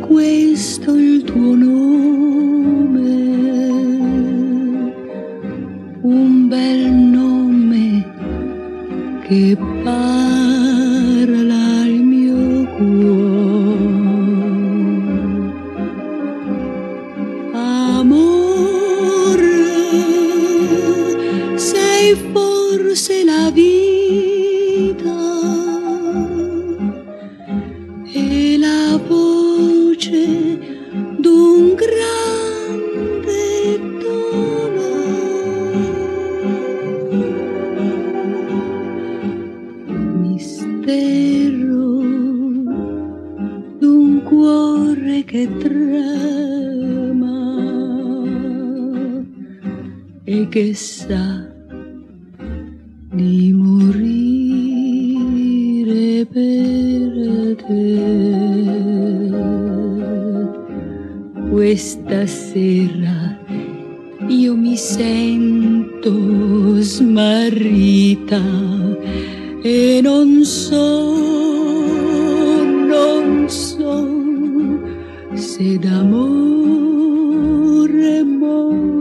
questo il tuo nome, un bel nome che parla il mio cuore. Amore, sei forse la vita e la voce d'un grande dolore, mistero d'un cuore che trema e che sa di morire per te. Questa sera io mi sento smarrita e non so se d'amore morrò.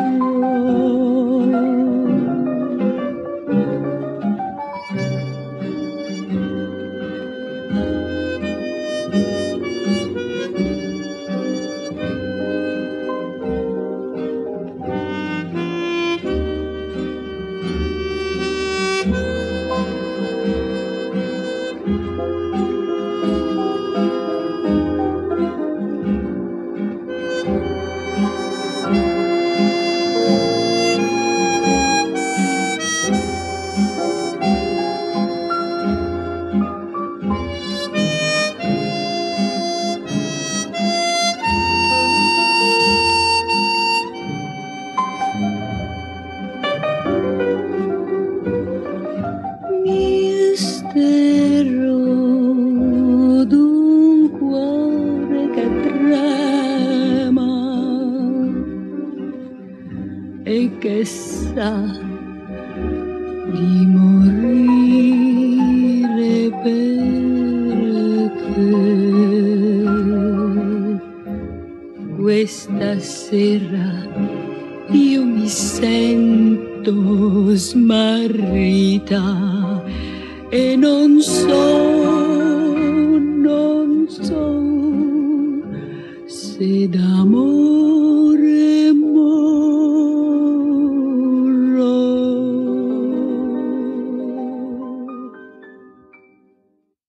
Mistero d'un cuore che trema e che sa di morire per te. Questa sera io mi sento smarrita e non so se d'amore